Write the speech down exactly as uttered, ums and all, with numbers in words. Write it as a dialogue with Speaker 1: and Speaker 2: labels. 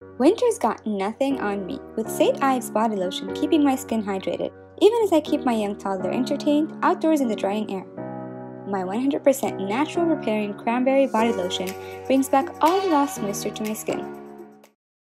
Speaker 1: Winter's got nothing on me, with Saint Ives body lotion keeping my skin hydrated, even as I keep my young toddler entertained outdoors in the drying air. My one hundred percent natural repairing cranberry body lotion brings back all the lost moisture to my skin.